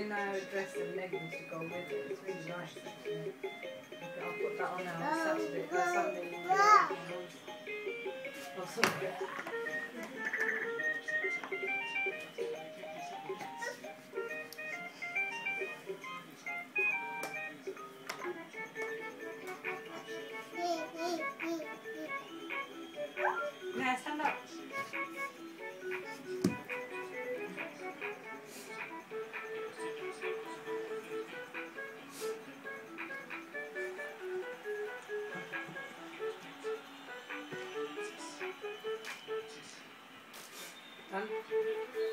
in our dress and leggings to go with it. It's really nice actually. I'll put that on now on Saturday, Sunday in the or something. Yeah, stand up. Done.